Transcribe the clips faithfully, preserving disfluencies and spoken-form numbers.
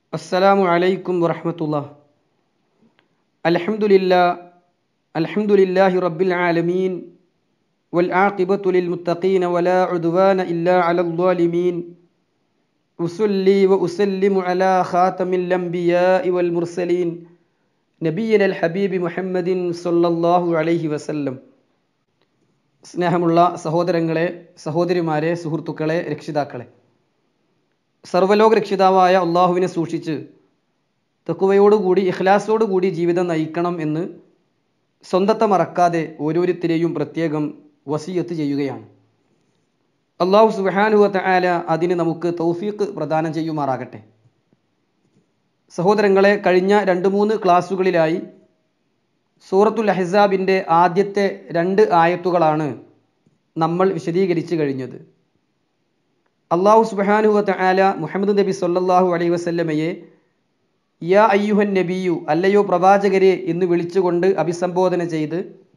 അസ്സലാമു അലൈക്കും വറഹ്മത്തുള്ളാഹ്. അൽഹംദുലില്ലാഹ് അൽഹംദുലില്ലാഹി റബ്ബിൽ ആലമീൻ വൽ ആഖിബത്തു ലിൽ മുത്തഖീന വലാ ഉദ്വാന ഇല്ലാ അലൽ ളാലിമീൻ. ഉസല്ലി വ ഉസല്ലിമു അലാ ഖാതമിൽ അംബിയാഇ വൽ മുർസലീൻ നബിയ്യിനൽ ഹബീബി മുഹമ്മദിൻ സ്വല്ലല്ലാഹു അലൈഹി വസല്ലം. സ്നേഹമുള്ള സഹോദരങ്ങളെ, സഹോദരിമാരെ, സുഹൃത്തുക്കളെ, രക്ഷിതാക്കളെ, സർവ്വലോക രക്ഷിതാവായ അള്ളാഹുവിനെ സൂക്ഷിച്ച് തഖ്വയോടുകൂടി ഇഖ്ലാസോടുകൂടി ജീവിതം നയിക്കണം എന്ന് സ്വന്തത്തെ മറക്കാതെ ഓരോരുത്തരെയും പ്രത്യേകം വസിയത്ത് ചെയ്യുകയാണ്. അള്ളാഹു സുബ്ഹാനഹു വ തആല അതിന് നമുക്ക് തൗഫീഖ് പ്രദാനം ചെയ്യുമാറാകട്ടെ. സഹോദരങ്ങളെ, കഴിഞ്ഞ രണ്ട് മൂന്ന് ക്ലാസ്സുകളിലായി സൂറത്തുൽ അഹ്സാബിൻ്റെ ആദ്യത്തെ രണ്ട് ആയത്തുകളാണ് നമ്മൾ വിശദീകരിച്ച് കഴിഞ്ഞത്. അള്ളാഹു സുബ്ഹാനഹു വ തആല മുഹമ്മദ് നബി സല്ലല്ലാഹു അലൈഹി വസല്ലമയെ യാ അയ്യുഹൻ നബിയു, അല്ലയോ പ്രവാചകരെ എന്ന് വിളിച്ചുകൊണ്ട് അഭിസംബോധന ചെയ്ത്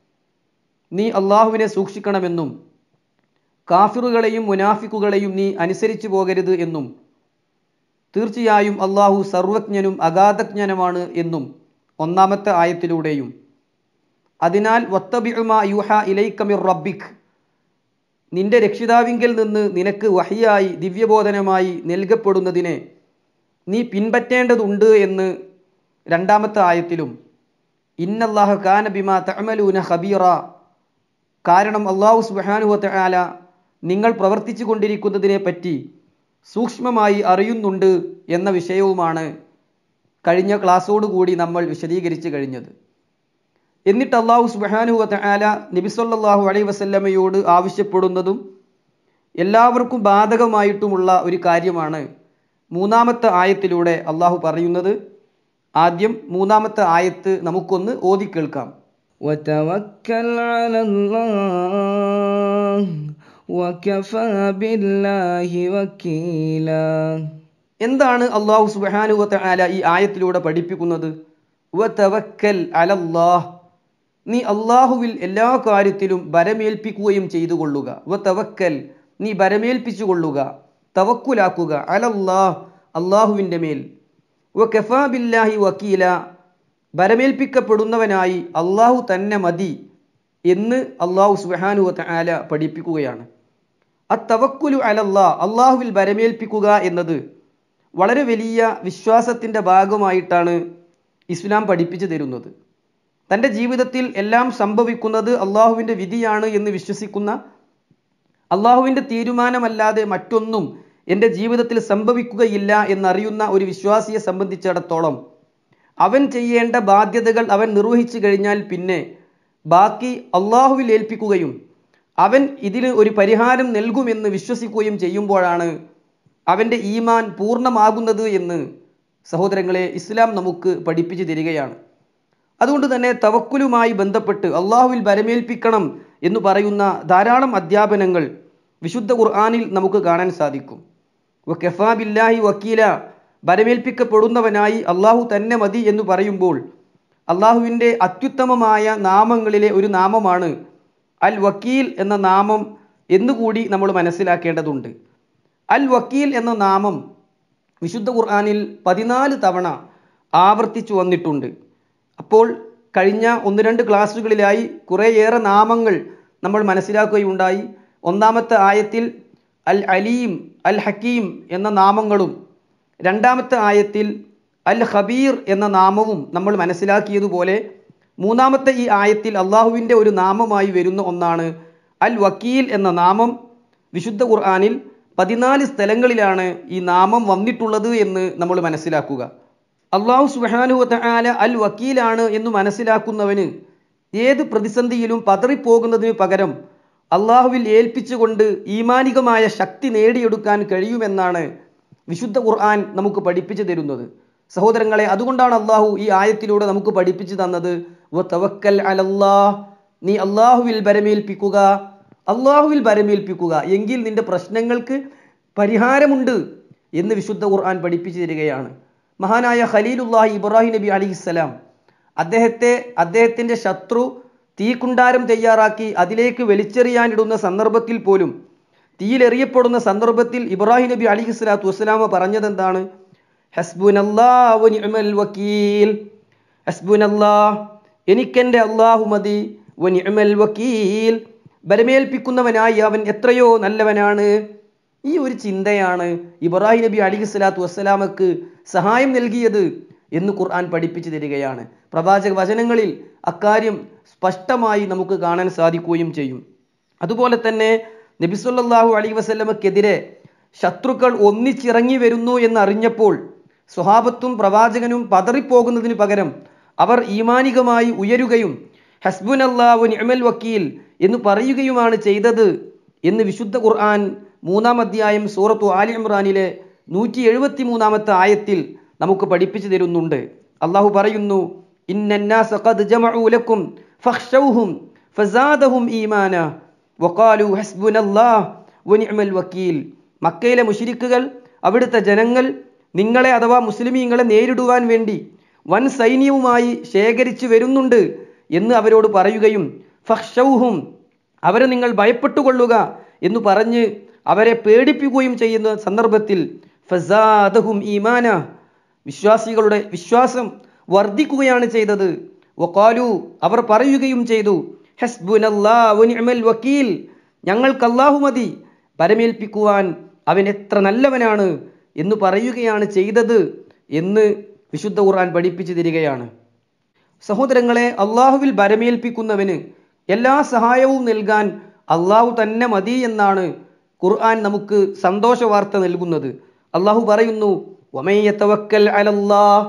നീ അള്ളാഹുവിനെ സൂക്ഷിക്കണമെന്നും കാഫിറുകളെയും മുനാഫിക്കുകളെയും നീ അനുസരിച്ചു പോകരുത് എന്നും തീർച്ചയായും അള്ളാഹു സർവജ്ഞനും അഗാധജ്ഞനുമാണ് എന്നും ഒന്നാമത്തെ ആയത്തിലൂടെയും, അതിനാൽ വത്തബിഉ മാ യൂഹാ ഇലൈക മിർ റബ്ബിക്, നിന്റെ രക്ഷിതാവിങ്കിൽ നിന്ന് നിനക്ക് വഹിയായി ദിവ്യബോധനമായി നൽകപ്പെടുന്നതിനെ നീ പിൻപറ്റേണ്ടതുണ്ട് എന്ന് രണ്ടാമത്തെ ആയത്തിലും, ഇന്നല്ലാഹ കാന ബിമാ തഅമലൂന ഖബീറ, കാരണം അള്ളാഹു സുബ്ഹാനഹു വ തആല നിങ്ങൾ പ്രവർത്തിച്ചു കൊണ്ടിരിക്കുന്നതിനെ പറ്റി സൂക്ഷ്മമായി അറിയുന്നുണ്ട് എന്ന വിഷയവുമാണ് കഴിഞ്ഞ ക്ലാസ്സോടുകൂടി നമ്മൾ വിശദീകരിച്ച് കഴിഞ്ഞത്. എന്നിട്ട് അള്ളാഹു സുബ്ഹാനഹു വ തആല നബി സല്ലല്ലാഹു അലൈഹി വസല്ലമയോട് ആവശ്യപ്പെടുന്നതും എല്ലാവർക്കും ബാധകമായിട്ടുമുള്ള ഒരു കാര്യമാണ് മൂന്നാമത്തെ ആയത്തിലൂടെ അള്ളാഹു പറയുന്നത്. ആദ്യം മൂന്നാമത്തെ ആയത്ത് നമുക്കൊന്ന് ഓതി കേൾക്കാം. വതവക്കൽ അലല്ലാഹ് വകഫാ ബില്ലാഹി വകീലാ. എന്താണ് അള്ളാഹു സുബ്ഹാനഹു വ തആല ഈ ആയത്തിലൂടെ പഠിപ്പിക്കുന്നത്? വതവക്കൽ അലല്ലാഹ്, നീ അള്ളാഹുവിൽ എല്ലാ കാര്യത്തിലും ബരമേൽപ്പിക്കുകയും ചെയ്തു കൊള്ളുക. വതവക്കൽ, നീ ബരമേൽപ്പിച്ചു കൊള്ളുക, തവക്കുലാക്കുക, അലല്ലാഹ്, അള്ളാഹുവിൻ്റെ മേൽ. വകഫാ ബില്ലാഹി വകീല, ബരമേൽപ്പിക്കപ്പെടുന്നവനായി അള്ളാഹു തന്നെ മതി എന്ന് അള്ളാഹു സുബ്ഹാനഹു വ തആല പഠിപ്പിക്കുകയാണ്. അത്തവക്കുലു അലല്ലാഹ്, അള്ളാഹുവിൽ ബരമേൽപ്പിക്കുക എന്നത് വളരെ വലിയ വിശ്വാസത്തിൻ്റെ ഭാഗമായിട്ടാണ് ഇസ്ലാം പഠിപ്പിച്ചു തരുന്നത്. തൻ്റെ ജീവിതത്തിൽ എല്ലാം സംഭവിക്കുന്നത് അള്ളാഹുവിൻ്റെ വിധിയാണ് എന്ന് വിശ്വസിക്കുന്ന, അള്ളാഹുവിൻ്റെ തീരുമാനമല്ലാതെ മറ്റൊന്നും എൻ്റെ ജീവിതത്തിൽ സംഭവിക്കുകയില്ല എന്നറിയുന്ന ഒരു വിശ്വാസിയെ സംബന്ധിച്ചിടത്തോളം അവൻ ചെയ്യേണ്ട ബാധ്യതകൾ അവൻ നിർവഹിച്ചു കഴിഞ്ഞാൽ പിന്നെ ബാക്കി അള്ളാഹുവിൽ ഏൽപ്പിക്കുകയും അവൻ ഇതിന് ഒരു പരിഹാരം നൽകുമെന്ന് വിശ്വസിക്കുകയും ചെയ്യുമ്പോഴാണ് അവൻ്റെ ഈമാൻ പൂർണ്ണമാകുന്നത് എന്ന് സഹോദരങ്ങളെ ഇസ്ലാം നമുക്ക് പഠിപ്പിച്ചു തരികയാണ്. അതുകൊണ്ട് തന്നെ തവക്കുലുമായി ബന്ധപ്പെട്ട് അള്ളാഹുവിൽ ബരമേൽപ്പിക്കണം എന്ന് പറയുന്ന ധാരാളം അധ്യാപനങ്ങൾ വിശുദ്ധ ഖുർആനിൽ നമുക്ക് കാണാൻ സാധിക്കും. വകഫാ ബില്ലാഹി വക്കീല, ബരമേൽപ്പിക്കപ്പെടുന്നവനായി അള്ളാഹു തന്നെ മതി എന്ന് പറയുമ്പോൾ അള്ളാഹുവിൻ്റെ അത്യുത്തമമായ നാമങ്ങളിലെ ഒരു നാമമാണ് അൽ വക്കീൽ എന്ന നാമം എന്നുകൂടി നമ്മൾ മനസ്സിലാക്കേണ്ടതുണ്ട്. അൽ വക്കീൽ എന്ന നാമം വിശുദ്ധ ഖുർആനിൽ പതിനാല് തവണ ആവർത്തിച്ചു വന്നിട്ടുണ്ട്. അപ്പോൾ കഴിഞ്ഞ ഒന്ന് രണ്ട് ക്ലാസ്സുകളിലായി കുറേയേറെ നാമങ്ങൾ നമ്മൾ മനസ്സിലാക്കുകയുണ്ടായി. ഒന്നാമത്തെ ആയത്തിൽ അൽ അലീം, അൽ ഹക്കീം എന്ന നാമങ്ങളും രണ്ടാമത്തെ ആയത്തിൽ അൽ ഖബീർ എന്ന നാമവും നമ്മൾ മനസ്സിലാക്കിയതുപോലെ മൂന്നാമത്തെ ഈ ആയത്തിൽ അള്ളാഹുവിൻ്റെ ഒരു നാമമായി വരുന്ന ഒന്നാണ് അൽ വക്കീൽ എന്ന നാമം. വിശുദ്ധ ഖുർആനിൽ പതിനാല് സ്ഥലങ്ങളിലാണ് ഈ നാമം വന്നിട്ടുള്ളത് എന്ന് നമ്മൾ മനസ്സിലാക്കുക. അള്ളാഹു സുബ്ഹാനഹു വ തആല അൽ വക്കീലാണ് എന്ന് മനസ്സിലാക്കുന്നവന് ഏത് പ്രതിസന്ധിയിലും പതറിപ്പോകുന്നതിന് പകരം അള്ളാഹുവിൽ ഏൽപ്പിച്ചുകൊണ്ട് ഈമാനികമായ ശക്തി നേടിയെടുക്കാൻ കഴിയുമെന്നാണ് വിശുദ്ധ ഖുർആൻ നമുക്ക് പഠിപ്പിച്ചു തരുന്നത്. സഹോദരങ്ങളെ, അതുകൊണ്ടാണ് അള്ളാഹു ഈ ആയത്തിലൂടെ നമുക്ക് പഠിപ്പിച്ചു തന്നത് വതവക്കൽ അലല്ലാഹ്, നീ അള്ളാഹുവിൽ ബരമേൽപ്പിക്കുക, അള്ളാഹുവിൽ ബരമേൽപ്പിക്കുക, എങ്കിൽ നിന്റെ പ്രശ്നങ്ങൾക്ക് പരിഹാരമുണ്ട് എന്ന് വിശുദ്ധ ഖുർആൻ പഠിപ്പിച്ചു തരികയാണ്. മഹാനായ ഖലീലുല്ലാഹി ഇബ്രാഹിം നബി അലൈഹിസ്സലാം അദ്ദേഹത്തെ അദ്ദേഹത്തിൻ്റെ ശത്രു തീക്കുണ്ടാരം തയ്യാറാക്കി അതിലേക്ക് വലിച്ചെറിയാനിടുന്ന സന്ദർഭത്തിൽ പോലും, തീയിലെറിയപ്പെടുന്ന സന്ദർഭത്തിൽ ഇബ്രാഹിം നബി അലൈഹിസ്സലാത്തു വസ്സലാമ പറഞ്ഞതെന്താണ്? ഹസ്ബുനല്ലാഹു വനിഅമൽ വക്കീൽ. ഹസ്ബുനല്ലാഹ്, എനിക്കെൻ്റെ അല്ലാഹു മതി, വനിഅമൽ വക്കീൽ, ബരമേൽപ്പിക്കുന്നവനായി അവൻ എത്രയോ നല്ലവനാണ്. ഈ ഒരു ചിന്തയാണ് ഇബ്രാഹിം നബി അലൈഹി സ്വലാത്തു വസ്സലാമക്ക് സഹായം നൽകിയത് എന്ന് ഖുർആൻ പഠിപ്പിച്ചു തരികയാണ്. പ്രവാചക വചനങ്ങളിൽ അക്കാര്യം സ്പഷ്ടമായി നമുക്ക് കാണാൻ സാധിക്കുകയും ചെയ്യും. അതുപോലെ തന്നെ നബി സല്ലല്ലാഹു അലൈഹി വസല്ലമക്കെതിരെ ശത്രുക്കൾ ഒന്നിച്ചിറങ്ങി വരുന്നു എന്നറിഞ്ഞപ്പോൾ സ്വഹാബത്തും പ്രവാചകനും പതറിപ്പോകുന്നതിന് പകരം അവർ ഈമാനികമായി ഉയരുകയും ഹസ്ബുനല്ലാഹു വനിഅമൽ വക്കീൽ എന്ന് പറയുകയുമാണ് ചെയ്തത് എന്ന് വിശുദ്ധ ഖുർആൻ മൂന്നാം അധ്യായം സൂറത്തു ആലി ഇംറാനിലെ നൂറ്റി എഴുപത്തി മൂന്നാമത്തെ ആയത്തിൽ നമുക്ക് പഠിപ്പിച്ചു തരുന്നുണ്ട്. അള്ളാഹു പറയുന്നു, ഇന്നന്നാസ ഖദ് ജമഉ ലക്കും ഫഖ്ശൗഹും ഫസാദഹും ഈമാന വഖാലു ഹസ്ബുനല്ലാഹ് വനിഅമൽ വക്കീൽ. മക്കയിലെ മുശ്രിക്കുകൾ, അവിടുത്തെ ജനങ്ങൾ നിങ്ങളെ അഥവാ മുസ്ലിമീങ്ങളെ നേരിടുവാൻ വേണ്ടി വൻ സൈന്യവുമായി ശേഖരിച്ചു വരുന്നുണ്ട് എന്ന് അവരോട് പറയുകയും ഫഖ്ശൗഹും, അവരെ നിങ്ങൾ ഭയപ്പെട്ടുകൊള്ളുക എന്ന് പറഞ്ഞ് അവരെ പേടിപ്പിക്കുകയും ചെയ്യുന്ന സന്ദർഭത്തിൽ ഫസാദഹും ഈമാന, വിശ്വാസികളുടെ വിശ്വാസം വർദ്ധിക്കുകയാണ് ചെയ്തത്. വഖാലു, അവർ പറയുകയും ചെയ്തു, ഹസ്ബുനല്ലാഹു വനിഅമൽ വക്കീൽ, ഞങ്ങൾക്ക് അല്ലാഹു മതി, പരമേൽപ്പിക്കുവാൻ അവൻ എത്ര നല്ലവനാണ് എന്ന് പറയുകയാണ് ചെയ്തത് എന്ന് വിശുദ്ധ ഖുർആൻ പഠിപ്പിച്ചു തരികയാണ്. സഹോദരങ്ങളെ, അള്ളാഹുവിൽ ഭരമേൽപ്പിക്കുന്നവന് എല്ലാ സഹായവും നൽകാൻ അള്ളാഹു തന്നെ മതി എന്നാണ് ഖുർആൻ നമുക്ക് സന്തോഷ വാർത്ത നൽകുന്നത്. അള്ളാഹു പറയുന്നു, വമൻ യതവക്കൽ അലല്ലാഹ്,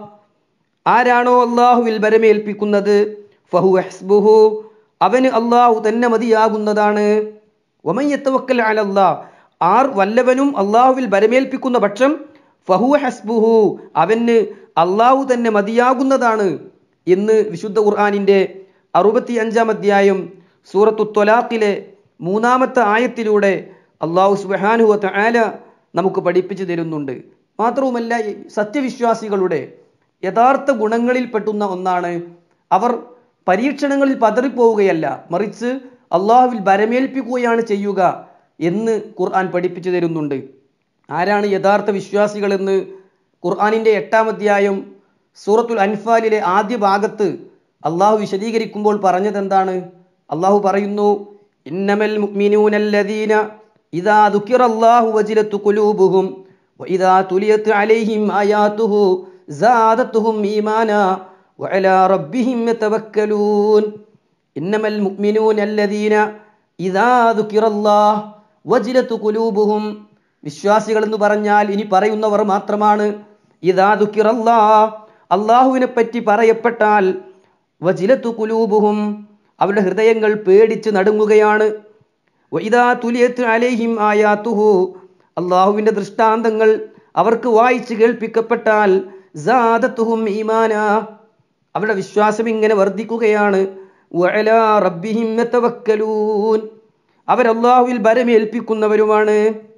ആരാണോ അള്ളാഹുവിൽ ഭരമേൽപ്പിക്കുന്നത്, ഫഹുവ ഹസ്ബുഹു, അവന് അള്ളാഹു തന്നെ മതിയാകുന്നതാണ്. വമൻ യതവക്കൽ അലല്ലാഹ്, ആർ വല്ലവനും അള്ളാഹുവിൽ ഭരമേൽപ്പിക്കുന്ന പക്ഷം ഫഹുവ ഹസ്ബുഹു, അവന് അള്ളാഹു തന്നെ മതിയാകുന്നതാണ് എന്ന് വിശുദ്ധ ഖുർആനിൻ്റെ അറുപത്തി അഞ്ചാം അധ്യായം സൂറത്തു ത്വലാഖിലെ മൂന്നാമത്തെ ആയത്തിലൂടെ അള്ളാഹു സുബ്ഹാനഹു വ തആല നമുക്ക് പഠിപ്പിച്ചു തരുന്നുണ്ട്. മാത്രവുമല്ല, സത്യവിശ്വാസികളുടെ യഥാർത്ഥ ഗുണങ്ങളിൽ പെട്ടുന്ന ഒന്നാണ് അവർ പരീക്ഷണങ്ങളിൽ പതറിപ്പോവുകയല്ല, മറിച്ച് അള്ളാഹുവിൽ ഭരമേൽപ്പിക്കുകയാണ് ചെയ്യുക എന്ന് ഖുർആൻ പഠിപ്പിച്ചു തരുന്നുണ്ട്. ആരാണ് യഥാർത്ഥ വിശ്വാസികളെന്ന് ഖുർആനിൻ്റെ എട്ടാം അധ്യായം സൂറത്തുൽ അൻഫാലിലെ ആദ്യ ഭാഗത്ത് അള്ളാഹു വിശദീകരിക്കുമ്പോൾ പറഞ്ഞതെന്താണ്? അള്ളാഹു പറയുന്നു, ഇന്നമൽ മുഅ്മിനൂനല്ലദീന ഇദാ ദുകിറല്ലാഹു വജിലത്ത് ഖുലൂബുഹും വഇദാ തുലിയത് അലൈഹിം ആയാതുഹു സാദത്തുഹും ഈമാനാ വഅലാ റബ്ബിഹിം യതവക്കലൂൻ. ഇന്നമൽ മുഅ്മിനൂനല്ലദീന ഇദാ ദുകിറല്ലാഹു വജിലത്ത് ഖുലൂബുഹും, വിശ്വാസികൾ എന്ന് പറഞ്ഞാൽ ഇനി പറയുന്നവർ മാത്രമാണ്. ഇദാ ദുകിറല്ലാഹ്, അള്ളാഹുവിനെ പറ്റി പറയപ്പെട്ടാൽ, വജിലത്തു ഖുലൂബുഹും, അവരുടെ ഹൃദയങ്ങൾ പേടിച്ച് നടുങ്ങുകയാണ്. വഇദാ തുലിയത് അലൈഹിം ആയാതുഹു, അള്ളാഹുവിൻ്റെ ദൃഷ്ടാന്തങ്ങൾ അവർക്ക് വായിച്ച് കേൾപ്പിക്കപ്പെട്ടാൽ, സാദത്തുഹും ഈമാനാ, അവരുടെ വിശ്വാസം ഇങ്ങനെ വർദ്ധിക്കുകയാണ്. വഅലാ റബ്ബിഹിം യതവക്കലൂൻ, അവർ അള്ളാഹുവിൽ ഭരമേൽപ്പിക്കുന്നവരുമാണ്.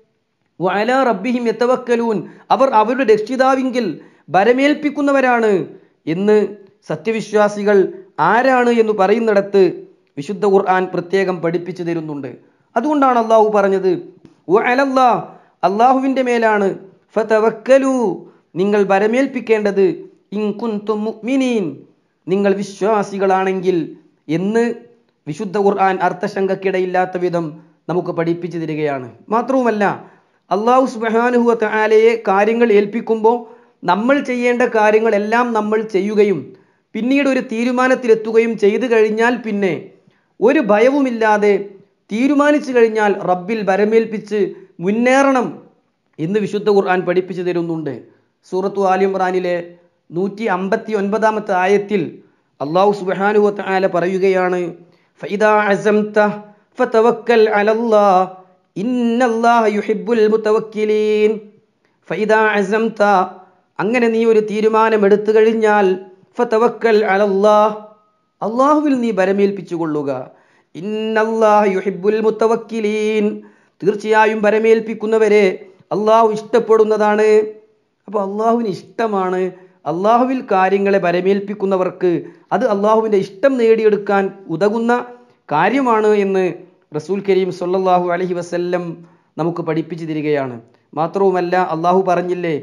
വഅലാ റബ്ബിഹിം യതവക്കലൂൻ, അവർ അവരുടെ രക്ഷിതാവിങ്കിൽ ഭരമേൽപ്പിക്കുന്നവരാണ് എന്ന് സത്യവിശ്വാസികൾ ആരാണ് എന്ന് പറയുന്നിടത്ത് വിശുദ്ധ ഖുർആൻ പ്രത്യേകം പഠിപ്പിച്ചു തരുന്നുണ്ട്. അതുകൊണ്ടാണ് അള്ളാഹു പറഞ്ഞത്, വഅലല്ലാഹ്, അള്ളാഹുവിൻ്റെ മേലാണ്, ഫതവക്കലു, നിങ്ങൾ ഭരമേൽപ്പിക്കേണ്ടത്, ഇൻ കുൻതും മുഅ്മിനീൻ, നിങ്ങൾ വിശ്വാസികളാണെങ്കിൽ എന്ന് വിശുദ്ധ ഖുർആൻ അർത്ഥശങ്കക്കിടയില്ലാത്ത വിധം നമുക്ക് പഠിപ്പിച്ചു തരികയാണ്. മാത്രവുമല്ല, അള്ളാഹു സുബ്ഹാനഹു വ തആലയെ കാര്യങ്ങൾ ഏൽപ്പിക്കുമ്പോൾ നമ്മൾ ചെയ്യേണ്ട കാര്യങ്ങളെല്ലാം നമ്മൾ ചെയ്യുകയും പിന്നീട് ഒരു തീരുമാനത്തിലെത്തുകയും ചെയ്തു കഴിഞ്ഞാൽ പിന്നെ ഒരു ഭയവുമില്ലാതെ തീരുമാനിച്ചു കഴിഞ്ഞാൽ റബ്ബിൽ ഭരമേൽപ്പിച്ച് മുന്നേറണം എന്ന് വിശുദ്ധ ഖുർആൻ പഠിപ്പിച്ചു തരുന്നുണ്ട്. സൂറത്തു ആലി ഇംറാനിലെ നൂറ്റി അമ്പത്തി ഒൻപതാമത്തെ ആയത്തിൽ അള്ളാഹു സുബ്ഹാനഹു വ തആല പറയുകയാണ്, ഫഇദാ അസംത ഫതവക്കൽ അലല്ലാഹ് ഇന്നല്ലാഹ യുഹിബ്ബുൽ മുതവക്കിലീൻ. ഫഇദാ അസംത, അങ്ങനെ നീ ഒരു തീരുമാനം എടുത്തു കഴിഞ്ഞാൽ, ഫതവക്കൽ അലല്ലാഹ്, അള്ളാഹുവിൽ നീ ഭരമേൽപ്പിച്ചു കൊള്ളുക. ഇന്നല്ലാഹ യുഹിബ്ബുൽ മുതവക്കിലീൻ, തീർച്ചയായും ഭരമേൽപ്പിക്കുന്നവരെ അള്ളാഹു ഇഷ്ടപ്പെടുന്നതാണ്. അപ്പോൾ അള്ളാഹുവിന് ഇഷ്ടമാണ്. അള്ളാഹുവിൽ കാര്യങ്ങളെ ഭരമേൽപ്പിക്കുന്നവർക്ക് അത് അള്ളാഹുവിൻ്റെ ഇഷ്ടം നേടിയെടുക്കാൻ ഉതകുന്ന കാര്യമാണ് എന്ന് റസൂൽ കരീം സ്വല്ലല്ലാഹു അലൈഹി വസല്ലം നമുക്ക് പഠിപ്പിച്ചു തരികയാണ്. മാത്രവുമല്ല, അള്ളാഹു പറഞ്ഞില്ലേ,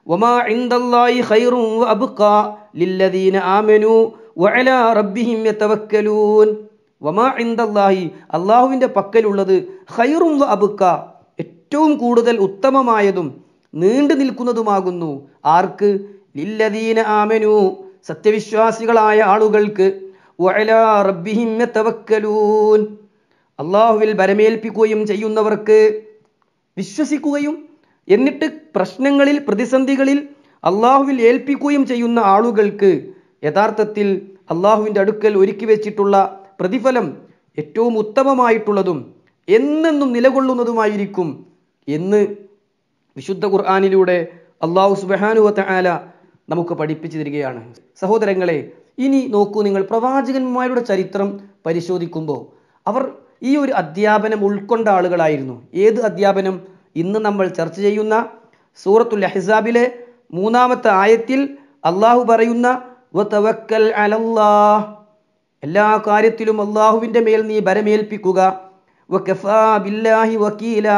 വമാ ഇൻദല്ലാഹി ഖൈറുൻ വഅബ്ഖാ ലില്ലദീന ആമനൂ വഅലാ റബ്ബിഹിം യതവക്കലൂൻ. വമാ ഇൻദല്ലാഹി അല്ലാഹുവിൻ്റെ പക്കലുള്ളത് ഖൈറുൻ വഅബ്ഖാ ഏറ്റവും കൂടുതൽ ഉത്തമമായതും നീണ്ടു നിൽക്കുന്നതുമാകുന്നു. ആർക്ക്? ലില്ലദീന ആമനൂ സത്യവിശ്വാസികളായ ആളുകൾക്ക്. വഅലാ റബ്ബിഹിം യതവക്കലൂൻ അല്ലാഹുവിൽ ഭരമേൽപ്പിക്കുകയും ചെയ്യുന്നവർക്ക്. വിശ്വസിക്കുകയും എന്നിട്ട് പ്രശ്നങ്ങളിൽ പ്രതിസന്ധികളിൽ അല്ലാഹുവിൽ ഏൽപ്പിക്കുകയും ചെയ്യുന്ന ആളുകൾക്ക് യഥാർത്ഥത്തിൽ അല്ലാഹുവിൻ്റെ അടുക്കൽ ഒരുക്കി വെച്ചിട്ടുള്ള പ്രതിഫലം ഏറ്റവും ഉത്തമമായിട്ടുള്ളതും എന്നെന്നും നിലകൊള്ളുന്നതുമായിരിക്കും എന്ന് വിശുദ്ധ ഖുർആനിലൂടെ അല്ലാഹു സുബ്ഹാനഹു വ തആല നമുക്ക് പഠിപ്പിച്ചു തരികയാണ്. സഹോദരങ്ങളെ, ഇനി നോക്കൂ, നിങ്ങൾ പ്രവാചകന്മാരുടെ ചരിത്രം പരിശോധിക്കുമ്പോൾ അവർ ഈ ഒരു അധ്യാപനം ഉൾക്കൊണ്ട ആളുകളായിരുന്നു. ഏത് അധ്യാപനം? ഇന്ന് നമ്മൾ ചർച്ച ചെയ്യുന്ന സൂറത്തുൽ അഹ്സാബിലെ മൂന്നാമത്തെ ആയത്തിൽ അള്ളാഹു പറയുന്ന വതവക്കൽ അലല്ലാഹ്, എല്ലാ കാര്യത്തിലും അള്ളാഹുവിൻ്റെ മേൽ നീ ഭരമേൽപ്പിക്കുക. വകഫാ ബില്ലാഹി വക്കീല,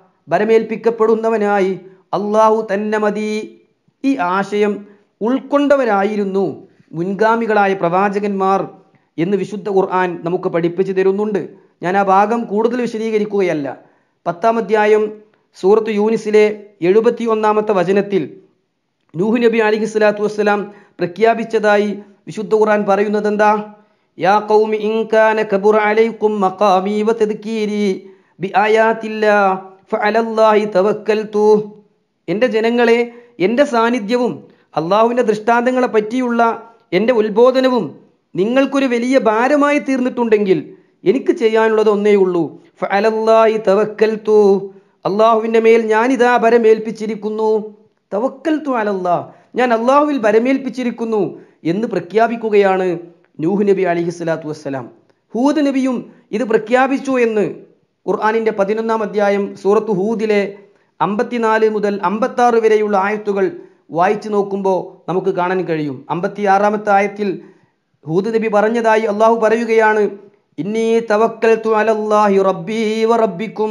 ഭരമേൽപ്പിക്കപ്പെടുന്നവനായി അള്ളാഹു തന്നെ മതി. ഈ ആശയം ഉൾക്കൊണ്ടവരായിരുന്നു മുൻഗാമികളായ പ്രവാചകന്മാർ എന്ന് വിശുദ്ധ ഖുർആൻ നമുക്ക് പഠിപ്പിച്ചു തരുന്നുണ്ട്. ഞാൻ ആ ഭാഗം കൂടുതൽ വിശദീകരിക്കുകയല്ല. പത്താം അധ്യായം സൂറത്ത് യൂനിസിലെ എഴുപത്തി ഒന്നാമത്തെ വചനത്തിൽ നൂഹ് നബി അലൈഹി സ്വലാത്തു വസ്സലാം പ്രഖ്യാപിച്ചതായി വിശുദ്ധ ഖുർആൻ പറയുന്നത് എന്താ? യാ ഖൗമി ഇൻ കാന കബുറ അലൈക്കും മഖാമി വതദ്കീരി ബിആയാതില്ലാഹി ഫഅലല്ലാഹി തവക്കൽതു. എൻ്റെ ജനങ്ങളെ, എൻ്റെ സാന്നിധ്യവും അള്ളാഹുവിൻ്റെ ദൃഷ്ടാന്തങ്ങളെ പറ്റിയുള്ള എൻ്റെ ഉത്ബോധനവും നിങ്ങൾക്കൊരു വലിയ ഭാരമായി തീർന്നിട്ടുണ്ടെങ്കിൽ എനിക്ക് ചെയ്യാനുള്ളത് ഒന്നേ ഉള്ളൂ. ഫഅലല്ലാഹി തവക്കൽതു, അള്ളാഹുവിൻ്റെ മേൽ ഞാനിതാ ഭരമേൽപ്പിച്ചിരിക്കുന്നു. തവക്കൽതു അലല്ലാഹ്, ഞാൻ അള്ളാഹുവിൽ ഭരമേൽപ്പിച്ചിരിക്കുന്നു എന്ന് പ്രഖ്യാപിക്കുകയാണ് നൂഹ് നബി അലൈഹി സ്വലാത്തു വസ്സലാം. ഹൂദ് നബിയും ഇത് പ്രഖ്യാപിച്ചു എന്ന് ഖുർആനിൻ്റെ പതിനൊന്നാം അധ്യായം സൂറത്ത് ഹൂദിലെ അമ്പത്തിനാല് മുതൽ അമ്പത്തി ആറ് വരെയുള്ള ആയത്തുകൾ വായിച്ചു നോക്കുമ്പോൾ നമുക്ക് കാണാൻ കഴിയും. അമ്പത്തി ആറാമത്തെ ആയത്തിൽ ഹൂദ് നബി പറഞ്ഞതായി അള്ളാഹു പറയുകയാണ്, ഇന്നി തവക്കൽതു അലല്ലാഹി റബ്ബി വ റബ്ബിക്കും.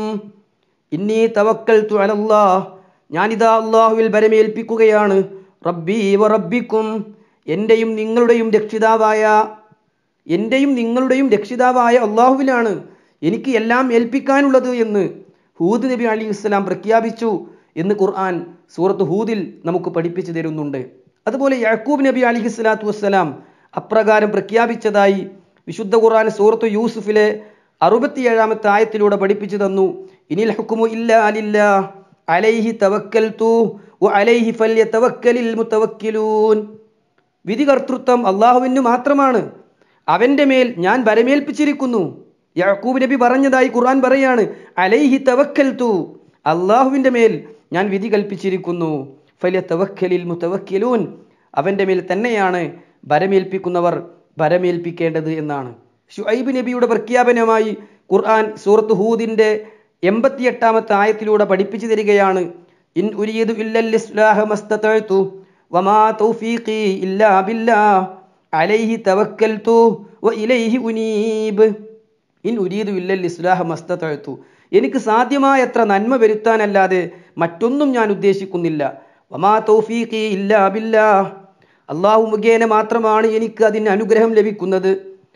ഇന്നി തവക്കൽതു അലല്ലാഹ്, ഞാനിതാ അള്ളാഹുവിൽ ഭരമേൽപ്പിക്കുകയാണ്. റബ്ബി വ റബ്ബിക്കും, എൻ്റെയും നിങ്ങളുടെയും രക്ഷിതാവായ എൻ്റെയും നിങ്ങളുടെയും രക്ഷിതാവായ അള്ളാഹുവിലാണ് എനിക്ക് എല്ലാം ഏൽപ്പിക്കാനുള്ളത് എന്ന് ഹൂദ് നബി അലൈഹി സ്വലാം പ്രഖ്യാപിച്ചു എന്ന് ഖുർആൻ സൂറത്ത് ഹൂദിൽ നമുക്ക് പഠിപ്പിച്ചു തരുന്നുണ്ട്. അതുപോലെ യാക്കൂബ് നബി അലൈഹി സ്വലാത്തു വസ്സലാം അപ്രകാരം പ്രഖ്യാപിച്ചതായി വിശുദ്ധ ഖുർആൻ സൂറത്ത് യൂസുഫിലെ അറുപത്തിയേഴാമത്തെ ആയത്തിലൂടെ പഠിപ്പിച്ചു തന്നു. ഇനിൽ ഹുക്മു ഇല്ലാ ലില്ലാഹ് അലൈഹി തവക്കൽതു വ അലൈഹി ഫല്യതവക്കലിൽ മുതവക്കിലൂൻ. വിധികർത്തൃത്വം അള്ളാഹുവിന് മാത്രമാണ്, അവൻ്റെ മേൽ ഞാൻ ഭരമേൽപ്പിച്ചിരിക്കുന്നു. യാക്കൂബ് നബി പറഞ്ഞതായി ഖുർആൻ പറയാണ്, അലൈഹി തവക്കൽതു, അള്ളാഹുവിൻ്റെ മേൽ ഞാൻ വിധി കൽപ്പിച്ചിരിക്കുന്നു. ഫല്യതവക്കലിൽ മുതവക്കിലൂൻ, അവൻ്റെ മേൽ തന്നെയാണ് ഭരമേൽപ്പിക്കുന്നവർ ഭരമേൽപ്പിക്കേണ്ടത് എന്നാണ്. ശുഐബ് നബിയുടെ പ്രഖ്യാപനമായി ഖുർആൻ സൂറത്ത് ഹൂദിൻ്റെ എൺപത്തിയെട്ടാമത്തെ ആയത്തിലൂടെ പഠിപ്പിച്ചു തരികയാണ്, ഇൻ ഉരീദു ഇല്ലൽ ഇസ്ലാഹ മസ്തതഅതു വമാ തൗഫീഖി ഇല്ലാ ബില്ലാഹ് അലൈഹി തവക്കൽതു വ ഇലൈഹി ഉനീബ്. ഇൻ ഉരീദു ഇല്ലൽ ഇസ്ലാഹ മസ്തതഅതു, എനിക്ക് സാധ്യമായത്ര നന്മ വരുത്താനല്ലാതെ മറ്റൊന്നും ഞാൻ ഉദ്ദേശിക്കുന്നില്ല. വമാ തൗഫീഖി ഇല്ലാ ബില്ലാഹ്, അള്ളാഹു മുഖേന മാത്രമാണ് എനിക്ക് അതിന് അനുഗ്രഹം ലഭിക്കുന്നത്.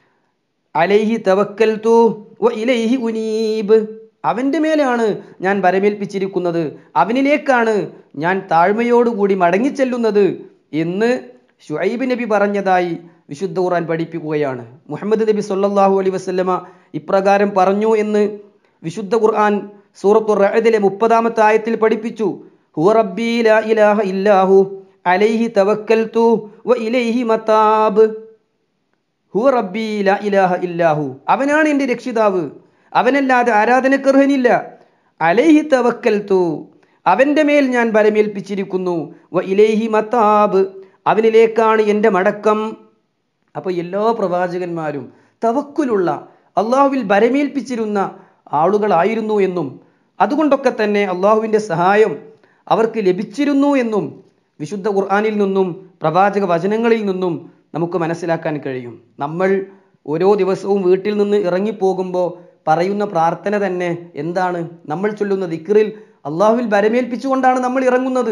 അലൈഹി തവക്കൽതു വ ഇലൈഹി ഉനീബ്, അവൻ്റെ മേലാണ് ഞാൻ ഭരമേൽപ്പിച്ചിരിക്കുന്നത്, അവനിലേക്കാണ് ഞാൻ താഴ്മയോടുകൂടി മടങ്ങിച്ചെല്ലുന്നത് എന്ന് ശുഐബ് നബി പറഞ്ഞതായി വിശുദ്ധ ഖുർആൻ പഠിപ്പിക്കുകയാണ്. മുഹമ്മദ് നബി സല്ലല്ലാഹു അലൈഹി വസല്ലമ ഇപ്രകാരം പറഞ്ഞു എന്ന് വിശുദ്ധ ഖുർആൻ സൂറത്തു റഅദിലെ മുപ്പതാമത്തെ ആയത്തിൽ പഠിപ്പിച്ചു. ഹുവ റബ്ബി ലാ ഇലാഹ ഇല്ലാഹു അലൈഹി തവക്കൽതു വ ഇലൈഹി മതാബ്. ഹുവ റബ്ബി ലാ ഇലാഹ ഇല്ലാഹു, അവനാണ് എൻ്റെ രക്ഷിതാവ്, അവനല്ലാതെ ആരാധനക്കർഹനില്ല. അലൈഹി തവക്കൽതു, അവൻ്റെ മേൽ ഞാൻ ഭരമേൽപ്പിച്ചിരിക്കുന്നു. വ ഇലൈഹി മതാബ്, അവനിലേക്കാണ് എൻ്റെ മടക്കം. അപ്പോൾ എല്ലാ പ്രവാചകന്മാരും തവക്കുലുള്ള അള്ളാഹുവിൽ ഭരമേൽപ്പിച്ചിരുന്ന ആളുകളായിരുന്നു എന്നും അതുകൊണ്ടൊക്കെ തന്നെ അള്ളാഹുവിൻ്റെ സഹായം അവർക്ക് ലഭിച്ചിരുന്നു എന്നും വിശുദ്ധ ഖുർആനിൽ നിന്നും പ്രവാചക വചനങ്ങളിൽ നിന്നും നമുക്ക് മനസ്സിലാക്കാൻ കഴിയും. നമ്മൾ ഓരോ ദിവസവും വീട്ടിൽ നിന്ന് ഇറങ്ങിപ്പോകുമ്പോൾ പറയുന്ന പ്രാർത്ഥന തന്നെ എന്താണ്? നമ്മൾ ചൊല്ലുന്ന ദിക്റിൽ അള്ളാഹുവിൽ ഭരമേൽപ്പിച്ചുകൊണ്ടാണ് നമ്മൾ ഇറങ്ങുന്നത്.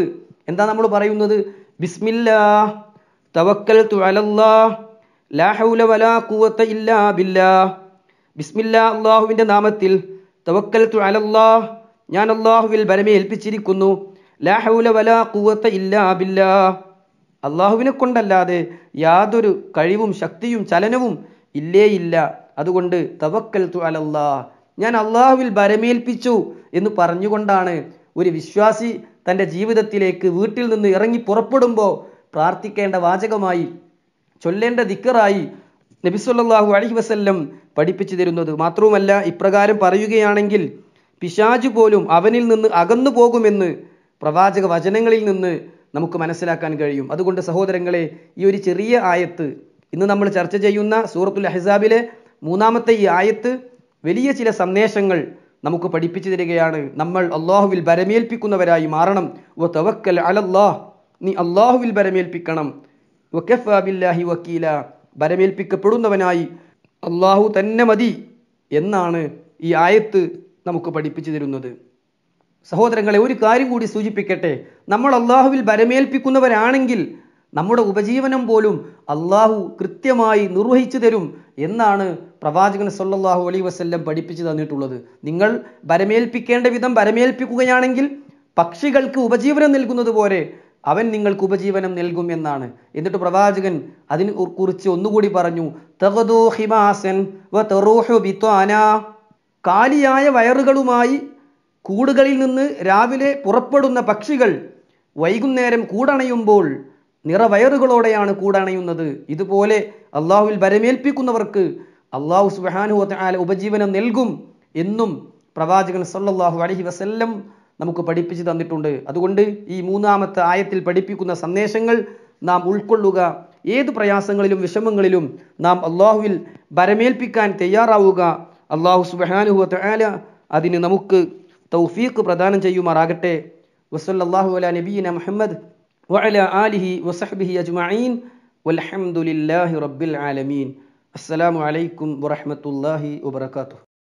എന്താ നമ്മൾ പറയുന്നത്? ബിസ്മില്ലാഹ് തവക്കൽതു അലല്ലാഹ് ലാ ഹൗല വലാ ഖുവത ഇല്ലാ ബില്ലാഹ്. ബിസ്മില്ലാഹ് അല്ലാഹുവിൻ്റെ നാമത്തിൽ, തവക്കൽതു അലല്ലാഹ് ഞാൻ അല്ലാഹുവിൽ ഭരമേൽപ്പിച്ചിരിക്കുന്നു, ലാ ഹൗല വലാ ഖുവത ഇല്ലാ ബില്ലാഹ് അല്ലാഹുവിനെ കൊണ്ടല്ലാതെ യാതൊരു കഴിവും ശക്തിയും ചലനവും ഇല്ലേ ഇല്ല. അതുകൊണ്ട് തവക്കൽതു അലല്ലാഹ് ഞാൻ അല്ലാഹുവിൽ ഭരമേൽപ്പിച്ചു എന്ന് പറഞ്ഞുകൊണ്ടാണ് ഒരു വിശ്വാസി തൻ്റെ ജീവിതത്തിലേക്ക് വീട്ടിൽ നിന്ന് ഇറങ്ങി പുറപ്പെടുമ്പോൾ പ്രാർത്ഥിക്കേണ്ട വാചകമായി, ചൊല്ലേണ്ട ദിക്റായി നബി സല്ലല്ലാഹു അലൈഹി വസല്ലം പഠിപ്പിച്ചു തരുന്നത്. മാത്രവുമല്ല, ഇപ്രകാരം പറയുകയാണെങ്കിൽ പിശാചു പോലും അവനിൽ നിന്ന് അകന്നു പോകുമെന്ന് പ്രവാചക വചനങ്ങളിൽ നിന്ന് നമുക്ക് മനസ്സിലാക്കാൻ കഴിയും. അതുകൊണ്ട് സഹോദരങ്ങളെ, ഈ ഒരു ചെറിയ ആയത്ത്, ഇന്ന് നമ്മൾ ചർച്ച ചെയ്യുന്ന സൂറത്തുൽ അഹ്സാബിലെ മൂന്നാമത്തെ ഈ ആയത്ത് വലിയ ചില സന്ദേശങ്ങൾ നമുക്ക് പഠിപ്പിച്ചു തരികയാണ്. നമ്മൾ അള്ളാഹുവിൽ ഭരമേൽപ്പിക്കുന്നവരായി മാറണം. വ തവക്കൽ അലല്ലാഹ് നീ അള്ളാഹുവിൽ ഭരമേൽപ്പിക്കണം. വകഫാ ബില്ലാഹി വക്കീല ഭരമേൽപ്പിക്കപ്പെടുന്നവനായി അള്ളാഹു തന്നെ മതി എന്നാണ് ഈ ആയത്ത് നമുക്ക് പഠിപ്പിച്ചു തരുന്നത്. സഹോദരങ്ങളെ, ഒരു കാര്യം കൂടി സൂചിപ്പിക്കട്ടെ. നമ്മൾ അള്ളാഹുവിൽ ഭരമേൽപ്പിക്കുന്നവരാണെങ്കിൽ നമ്മുടെ ഉപജീവനം പോലും അള്ളാഹു കൃത്യമായി നിർവഹിച്ചു തരും എന്നാണ് പ്രവാചകൻ സല്ലല്ലാഹു അലൈഹി വസല്ലം പഠിപ്പിച്ചു തന്നിട്ടുള്ളത്. നിങ്ങൾ ഭരമേൽപ്പിക്കേണ്ട വിധം ഭരമേൽപ്പിക്കുകയാണെങ്കിൽ പക്ഷികൾക്ക് ഉപജീവനം നൽകുന്നത് പോലെ അവൻ നിങ്ങൾക്ക് ഉപജീവനം നൽകും എന്നാണ്. എന്നിട്ട് പ്രവാചകൻ അതിനെ കുറിച്ച് ഒന്നുകൂടി പറഞ്ഞു, തഗ്ദൂ ഹിമാസൻ വ തറൂഹു ബിത്വാനാ കാലിയായ വയറുകളുമായി കൂടുകളിൽ നിന്ന് രാവിലെ പുറപ്പെടുന്ന പക്ഷികൾ വൈകുന്നേരം കൂടണയുമ്പോൾ നിറവയറുകളോടെയാണ് കൂടണയുന്നത്. ഇതുപോലെ അള്ളാഹുവിൽ ഭരമേൽപ്പിക്കുന്നവർക്ക് അള്ളാഹു സുബ്ഹാനഹു വ തആല ഉപജീവനം നൽകും എന്നും പ്രവാചകൻ സല്ലല്ലാഹു അലൈഹി വസല്ലം നമുക്ക് പഠിപ്പിച്ചു തന്നിട്ടുണ്ട്. അതുകൊണ്ട് ഈ മൂന്നാമത്തെ ആയത്തിൽ പഠിപ്പിക്കുന്ന സന്ദേശങ്ങൾ നാം ഉൾക്കൊള്ളുക. ഏത് പ്രയാസങ്ങളിലും വിഷമങ്ങളിലും നാം അള്ളാഹുവിൽ ഭരമേൽപ്പിക്കാൻ തയ്യാറാവുക. അള്ളാഹു സുബ്ഹാനഹു വ തആല അതിന് നമുക്ക് തൗഫീഖ് പ്രദാനം ചെയ്യുമാറാകട്ടെ. വസല്ലല്ലാഹു അലാ നബിയിന മുഹമ്മദ് വഅലാ ആലിഹി വസഹ്ബിഹി അജ്മഈൻ വൽഹംദുലില്ലാഹി റബ്ബിൽ ആലമീൻ. അസ്സലാമു അലൈക്കും വറഹ്മത്തുള്ളാഹി വബറകാതുഹു.